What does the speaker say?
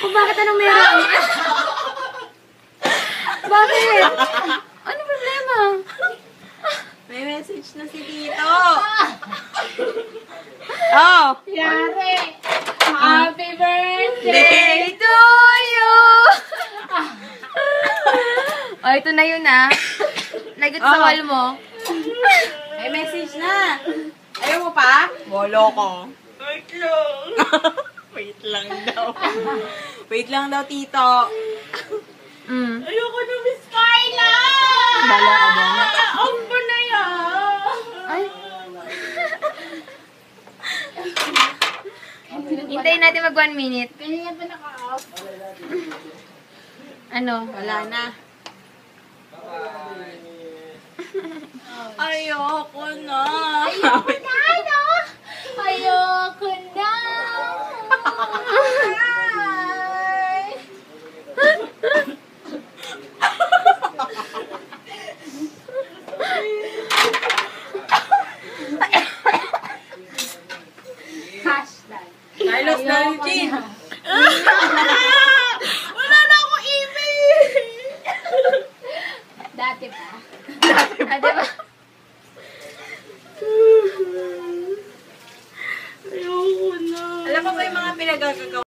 bakit anong meron? Bakit? Ano problema? May message na si Tito. Oh! Yari! Happy birthday! Day to you! Oh, ito na yun ah. Lagot sa wall mo. May message na. Ayaw mo pa? Bolo ko. Wait lang. Wait lang daw. Wait lang daw, Tito. Ayoko na, Miss Carla! Bala ka ba? Ang ba na yan? Ay. Hintayin natin mag 1 minute. Kanina pa naka-off. Ano? Wala na. Ayoko na. Ayoko na, no? Ayoko na. Hashtag. Carlos Ayoko Daljin. na. Wala na akong email. Dati pa. Ah, diba? Ayoko na. Alam mo ba yung mga pinagagagawa?